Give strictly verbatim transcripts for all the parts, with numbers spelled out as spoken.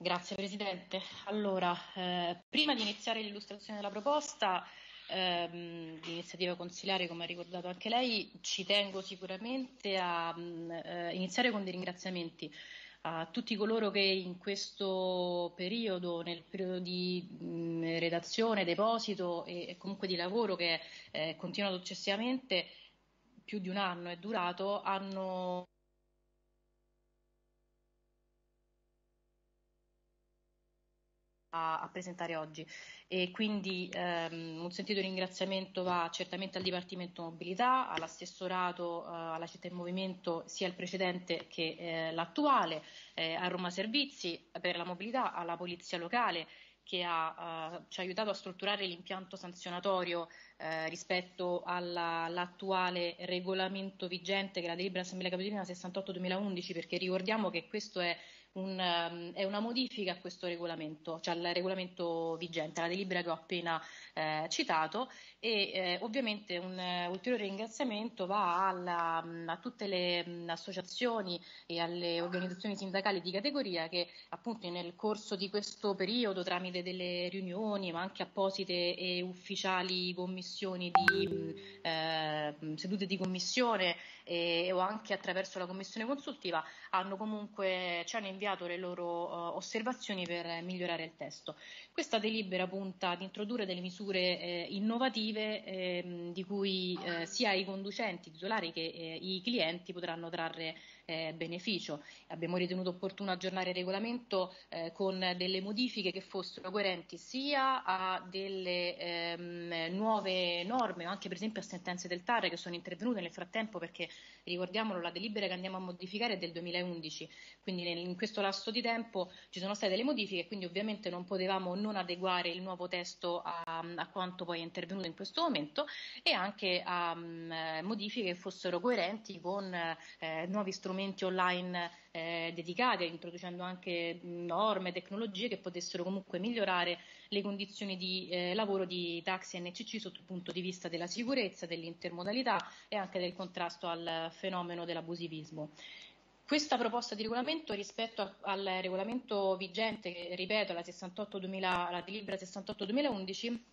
Grazie Presidente. Allora, eh, prima di iniziare l'illustrazione della proposta ehm, di iniziativa consiliare, come ha ricordato anche lei, ci tengo sicuramente a mh, eh, iniziare con dei ringraziamenti a tutti coloro che in questo periodo, nel periodo di mh, redazione, deposito e, e comunque di lavoro che è eh, continuato successivamente, più di un anno è durato, hanno A, a presentare oggi e quindi ehm, un sentito ringraziamento va certamente al Dipartimento Mobilità, all'assessorato, eh, alla città in movimento, sia il precedente che eh, l'attuale, eh, a Roma Servizi per la mobilità, alla Polizia Locale che ha, uh, ci ha aiutato a strutturare l'impianto sanzionatorio eh, rispetto alla, all'attuale regolamento vigente che è la delibera Assemblea Capitolina sessantotto duemilaundici, perché ricordiamo che questo è, un, um, è una modifica a questo regolamento, cioè al regolamento vigente, la delibera che ho appena eh, citato e eh, ovviamente un uh, ulteriore ringraziamento va alla, a tutte le mh, associazioni e alle organizzazioni sindacali di categoria che appunto nel corso di questo periodo tramite delle riunioni ma anche apposite e ufficiali commissioni di eh, sedute di commissione e, o anche attraverso la commissione consultiva hanno comunque ci hanno inviato le loro uh, osservazioni per migliorare il testo. Questa delibera punta ad introdurre delle misure eh, innovative eh, di cui eh, sia i conducenti titolari che eh, i clienti potranno trarre eh, beneficio. Abbiamo ritenuto opportuno aggiornare il regolamento eh, con delle modifiche che fossero coerenti sia a delle ehm, nuove norme, ma anche per esempio a sentenze del T A R che sono intervenute nel frattempo, perché ricordiamolo, la delibera che andiamo a modificare è del duemilaundici, quindi nel, in questo lasso di tempo ci sono state delle modifiche e quindi ovviamente non potevamo non adeguare il nuovo testo a, a quanto poi è intervenuto in questo momento e anche a um, modifiche che fossero coerenti con eh, nuovi strumenti online eh, dedicati, introducendo anche norme, tecnologie che potessero comunque migliorare le condizioni di eh, lavoro di taxi N C C sotto il punto di vista della sicurezza, dell'intermodalità e anche del contrasto al fenomeno dell'abusivismo. Questa proposta di regolamento rispetto a, al regolamento vigente, che ripeto, la, sessantotto duemila, la delibera sessantotto duemilaundici,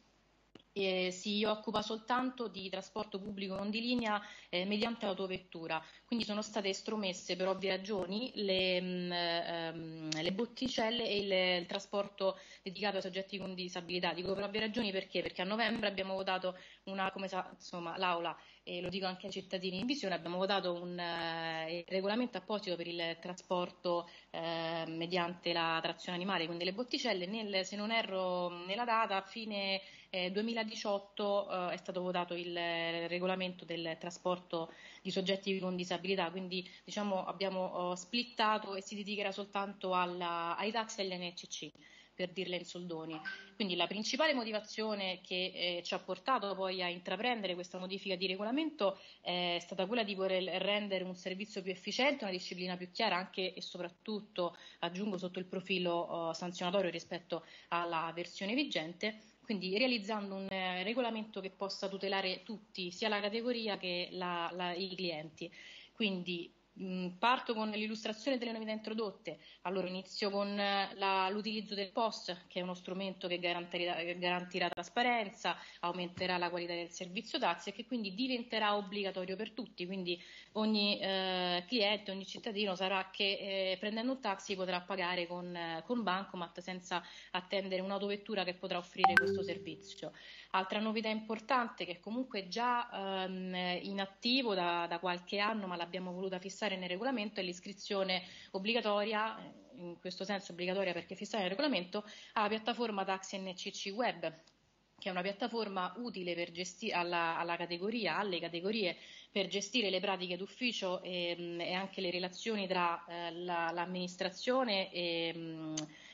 Eh, si occupa soltanto di trasporto pubblico non di linea eh, mediante autovettura, quindi sono state estromesse per ovvie ragioni le, mh, ehm, le botticelle e il, il trasporto dedicato ai soggetti con disabilità. Dico per ovvie ragioni perché? Perché a novembre abbiamo votato una, come sa, insomma, l'Aula, e lo dico anche ai cittadini in visione, abbiamo votato un eh, regolamento apposito per il trasporto eh, mediante la trazione animale, quindi le botticelle, nel, se non erro nella data, a fine eh, duemiladiciotto eh, è stato votato il eh, regolamento del trasporto di soggetti con disabilità, quindi diciamo abbiamo eh, splittato e si dedicherà soltanto alla, ai taxi e agli N C C, per dirle in soldoni. Quindi la principale motivazione che eh, ci ha portato poi a intraprendere questa modifica di regolamento è stata quella di voler rendere un servizio più efficiente, una disciplina più chiara anche e soprattutto, aggiungo, sotto il profilo eh, sanzionatorio rispetto alla versione vigente, quindi realizzando un eh, regolamento che possa tutelare tutti, sia la categoria che la, la, i clienti. Quindi mh, parto con l'illustrazione delle novità introdotte. Allora inizio con eh, la, l'utilizzo del P O S, che è uno strumento che garantirà, che garantirà trasparenza, aumenterà la qualità del servizio taxi e che quindi diventerà obbligatorio per tutti, quindi ogni eh, cliente, ogni cittadino saprà che eh, prendendo un taxi potrà pagare con, eh, con bancomat senza attendere un'autovettura che potrà offrire questo servizio. Altra novità importante che comunque è già ehm, in attivo da, da qualche anno, ma l'abbiamo voluta fissare nel regolamento, è l'iscrizione obbligatoria, in questo senso obbligatoria perché fissata nel regolamento, alla piattaforma Taxi N C C Web, che è una piattaforma utile per gesti- alla, alla categoria, alle categorie per gestire le pratiche d'ufficio e, e anche le relazioni tra eh, la, l'amministrazione e, mh,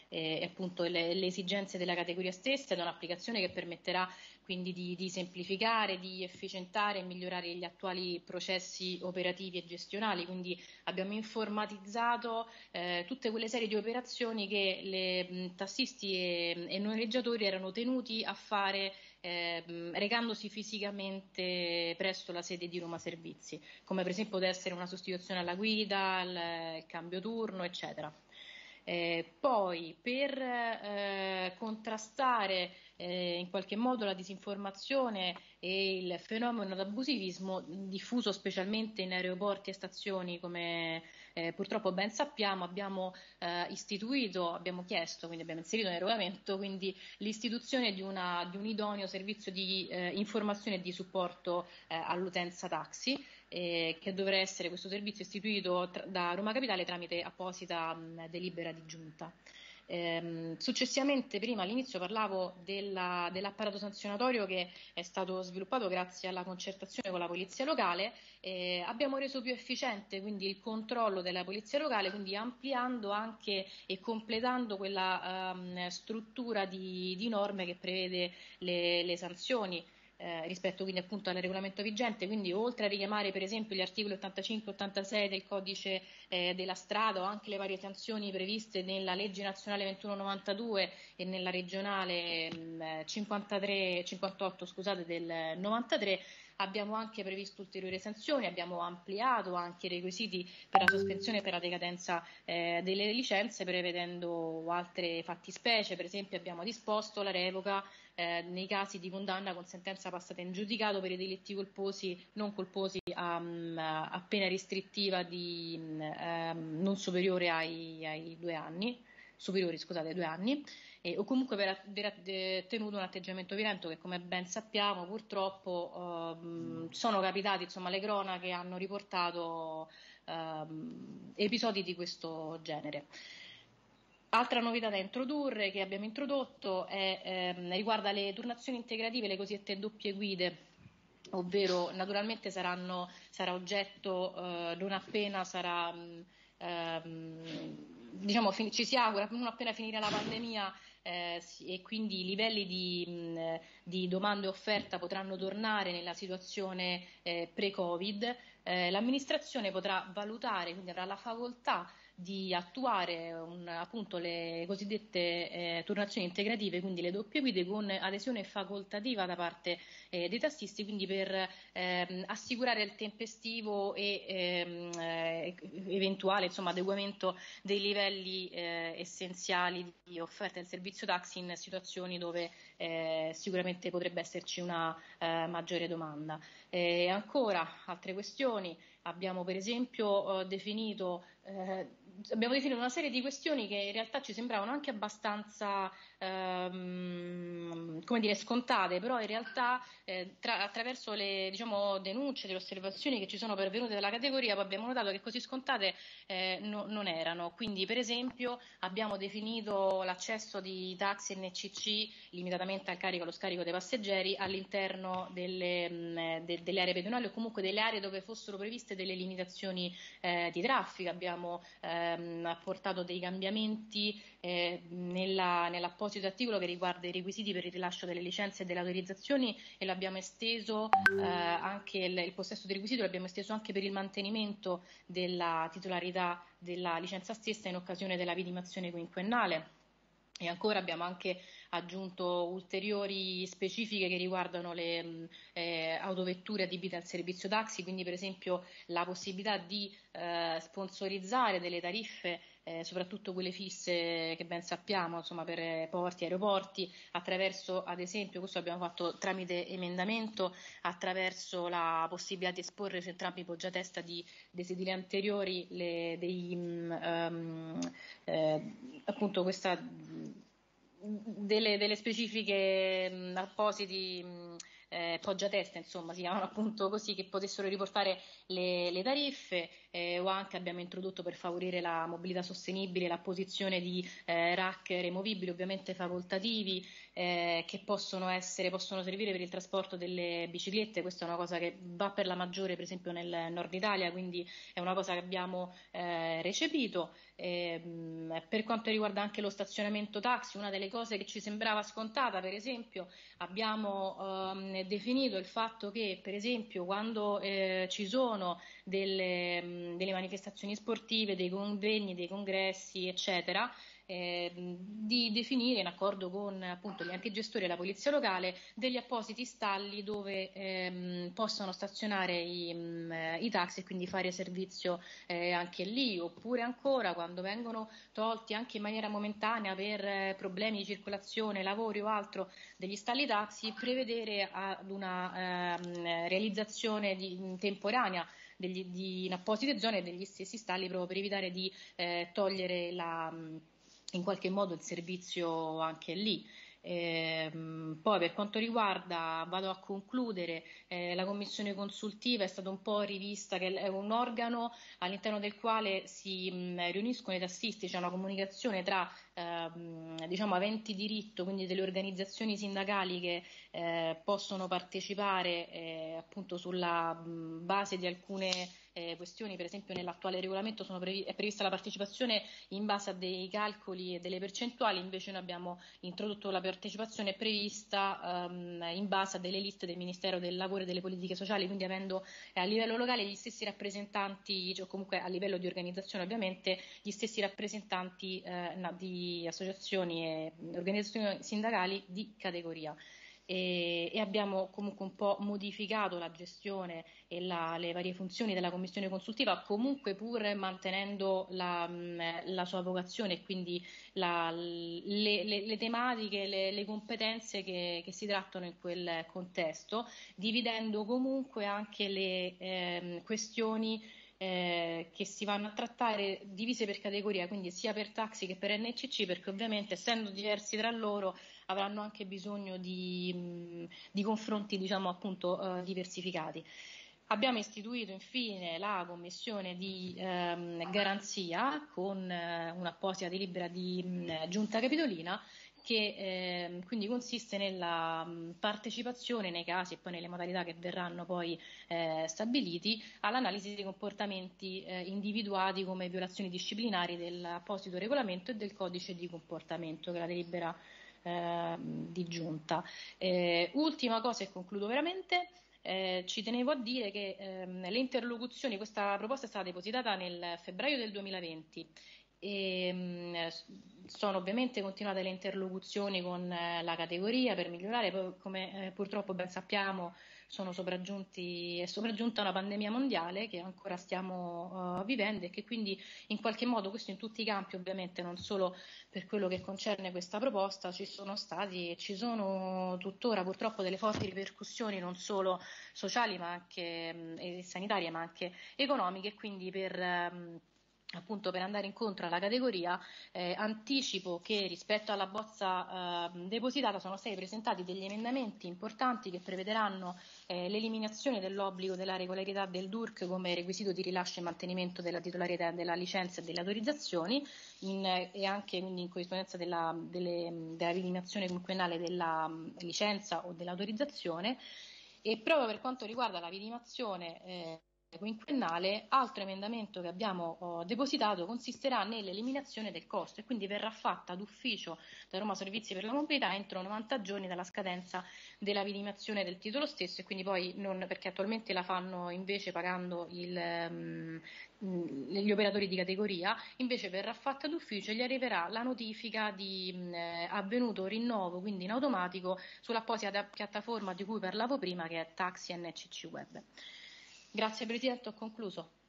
e appunto le, le esigenze della categoria stessa, ed è un'applicazione che permetterà quindi di, di semplificare, di efficientare e migliorare gli attuali processi operativi e gestionali, quindi abbiamo informatizzato eh, tutte quelle serie di operazioni che le mh, tassisti e, e noleggiatori erano tenuti a fare eh, recandosi fisicamente presso la sede di Roma Servizi, come per esempio può essere una sostituzione alla guida, il, il cambio turno, eccetera. Eh, poi per eh, contrastare eh, in qualche modo la disinformazione e il fenomeno d'abusivismo diffuso specialmente in aeroporti e stazioni, come eh, purtroppo ben sappiamo, abbiamo eh, istituito, abbiamo chiesto, quindi abbiamo inserito nel regolamento, quindi l'istituzione di, una, di un idoneo servizio di eh, informazione e di supporto eh, all'utenza taxi, eh, che dovrà essere questo servizio istituito tra, da Roma Capitale tramite apposita mh, delibera di giunta. Eh, successivamente, prima all'inizio parlavo della, dell'apparato sanzionatorio che è stato sviluppato grazie alla concertazione con la polizia locale. Eh, abbiamo reso più efficiente quindi il controllo della polizia locale, quindi ampliando anche e completando quella ehm, struttura di, di norme che prevede le, le sanzioni. Eh, rispetto quindi appunto al regolamento vigente, quindi oltre a richiamare per esempio gli articoli ottantacinque ottantasei del codice eh, della strada o anche le varie sanzioni previste nella legge nazionale ventuno novantadue e nella regionale mh, cinquantatré, cinquantotto scusate, del novantatré, abbiamo anche previsto ulteriori sanzioni, abbiamo ampliato anche i requisiti per la sospensione e per la decadenza eh, delle licenze, prevedendo altre fattispecie. Per esempio abbiamo disposto la revoca eh, nei casi di condanna con sentenza passata in giudicato per i delitti colposi, non colposi a, a pena restrittiva di, um, non superiore ai, ai due anni, superiori scusate, ai due anni. Eh, o comunque per aver tenuto un atteggiamento violento che, come ben sappiamo, purtroppo ehm, sono capitati, insomma, le cronache hanno riportato ehm, episodi di questo genere. Altra novità da introdurre che abbiamo introdotto è, ehm, riguarda le turnazioni integrative, le cosiddette doppie guide, ovvero naturalmente saranno, sarà oggetto eh, non appena sarà mh, ehm, diciamo fin- ci si augura non appena finire la pandemia eh, e quindi i livelli di, mh, di domanda e offerta potranno tornare nella situazione eh, pre-Covid, eh, l'amministrazione potrà valutare, quindi avrà la facoltà di attuare un, appunto le cosiddette eh, turnazioni integrative, quindi le doppie guide con adesione facoltativa da parte eh, dei tassisti, quindi per ehm, assicurare il tempestivo e ehm, eh, eventuale insomma, adeguamento dei livelli eh, essenziali di offerta del servizio taxi in situazioni dove eh, sicuramente potrebbe esserci una eh, maggiore domanda. E ancora altre questioni. Abbiamo per esempio eh, definito, eh, abbiamo definito una serie di questioni che in realtà ci sembravano anche abbastanza ehm, come dire, scontate, però in realtà eh, tra, attraverso le diciamo, denunce, le osservazioni che ci sono pervenute dalla categoria, poi abbiamo notato che così scontate eh, no, non erano. Quindi per esempio abbiamo definito l'accesso di taxi N C C limitatamente al carico e allo scarico dei passeggeri all'interno delle, mh, de, delle aree pedonali o comunque delle aree dove fossero previste delle limitazioni eh, di traffico. Abbiamo ehm, apportato dei cambiamenti eh, nella, nell'apposito articolo che riguarda i requisiti per il rilascio delle licenze e delle autorizzazioni e l'abbiamo esteso eh, anche il, il possesso di requisiti l'abbiamo esteso anche per il mantenimento della titolarità della licenza stessa in occasione della vidimazione quinquennale. E ancora abbiamo anche aggiunto ulteriori specifiche che riguardano le mh, eh, autovetture adibite al servizio taxi, quindi per esempio la possibilità di eh, sponsorizzare delle tariffe, eh, soprattutto quelle fisse che ben sappiamo, insomma per eh, porti e aeroporti, attraverso ad esempio, questo abbiamo fatto tramite emendamento, attraverso la possibilità di esporre su entrambi i poggiatesta di, dei sedili anteriori le, dei, mh, um, eh, appunto questa delle, delle specifiche mh, appositi mh, eh, poggiatesta, insomma, si chiamano appunto così, che potessero riportare le, le tariffe, eh, o anche abbiamo introdotto per favorire la mobilità sostenibile l'apposizione di eh, rack removibili, ovviamente facoltativi, eh, che possono essere, possono servire per il trasporto delle biciclette. Questa è una cosa che va per la maggiore, per esempio, nel nord Italia, quindi è una cosa che abbiamo eh, recepito. Eh, per quanto riguarda anche lo stazionamento taxi, una delle cose che ci sembrava scontata, per esempio, abbiamo ehm, definito il fatto che, per esempio, quando eh, ci sono delle, mh, delle manifestazioni sportive, dei convegni, dei congressi, eccetera, eh, di definire, in accordo con appunto gli enti gestori e la polizia locale, degli appositi stalli dove ehm, possono stazionare i, mh, i taxi e quindi fare servizio eh, anche lì, oppure ancora quando vengono tolti anche in maniera momentanea per eh, problemi di circolazione, lavori o altro degli stalli taxi, prevedere ad una ehm, realizzazione di, temporanea degli, di, in apposite zone degli stessi stalli proprio per evitare di eh, togliere la, in qualche modo il servizio anche lì. Eh, poi per quanto riguarda, vado a concludere, eh, la commissione consultiva è stata un po' rivista, che è un organo all'interno del quale si mh, riuniscono i tassisti, c'è una comunicazione tra ehm, diciamo, aventi diritto, quindi delle organizzazioni sindacali che eh, possono partecipare eh, appunto sulla mh, base di alcune eh, questioni. Per esempio nell'attuale regolamento sono previ- è prevista la partecipazione in base a dei calcoli e delle percentuali, invece noi abbiamo introdotto la partecipazione prevista ehm, in base a delle liste del Ministero del Lavoro e delle Politiche Sociali, quindi avendo eh, a livello locale gli stessi rappresentanti, cioè comunque a livello di organizzazione ovviamente, gli stessi rappresentanti eh, no, di associazioni e organizzazioni sindacali di categoria. E, e abbiamo comunque un po' modificato la gestione e la, le varie funzioni della commissione consultiva, comunque pur mantenendo la, la sua vocazione e quindi la, le, le, le tematiche, le, le competenze che, che si trattano in quel contesto, dividendo comunque anche le eh, questioni eh, che si vanno a trattare divise per categoria, quindi sia per taxi che per N C C, perché ovviamente essendo diversi tra loro avranno anche bisogno di, mh, di confronti, diciamo, appunto, eh, diversificati. Abbiamo istituito infine la commissione di ehm, garanzia con eh, un'apposita delibera di mh, giunta capitolina che eh, quindi consiste nella mh, partecipazione nei casi e poi nelle modalità che verranno poi eh, stabiliti all'analisi dei comportamenti eh, individuati come violazioni disciplinari dell'apposito regolamento e del codice di comportamento che è la delibera eh, di giunta. Eh, ultima cosa e concludo veramente. Eh, ci tenevo a dire che ehm, le interlocuzioni, questa proposta è stata depositata nel febbraio del duemilaventi e mh, sono ovviamente continuate le interlocuzioni con eh, la categoria per migliorare, poi, come eh, purtroppo ben sappiamo sono sopraggiunti, è sopraggiunta una pandemia mondiale che ancora stiamo uh, vivendo e che quindi in qualche modo, questo in tutti i campi ovviamente, non solo per quello che concerne questa proposta, ci sono stati e ci sono tuttora purtroppo delle forti ripercussioni non solo sociali ma anche mh, e sanitarie ma anche economiche, quindi per mh, appunto per andare incontro alla categoria eh, anticipo che rispetto alla bozza eh, depositata sono stati presentati degli emendamenti importanti che prevederanno eh, l'eliminazione dell'obbligo della regolarità del D U R C come requisito di rilascio e mantenimento della titolarità della licenza e delle autorizzazioni in, e anche quindi in corrispondenza della, delle, dell'eliminazione quinquennale della um, licenza o dell'autorizzazione. E proprio per quanto riguarda la vidimazione eh, quinquennale, altro emendamento che abbiamo oh, depositato consisterà nell'eliminazione del costo e quindi verrà fatta d'ufficio da Roma Servizi per la Mobilità entro novanta giorni dalla scadenza della vidimazione del titolo stesso e quindi poi non, perché attualmente la fanno invece pagando il, um, gli operatori di categoria, invece verrà fatta d'ufficio e gli arriverà la notifica di eh, avvenuto rinnovo, quindi in automatico, sull'apposita piattaforma di cui parlavo prima che è Taxi N C C Web. Grazie Presidente, ho concluso.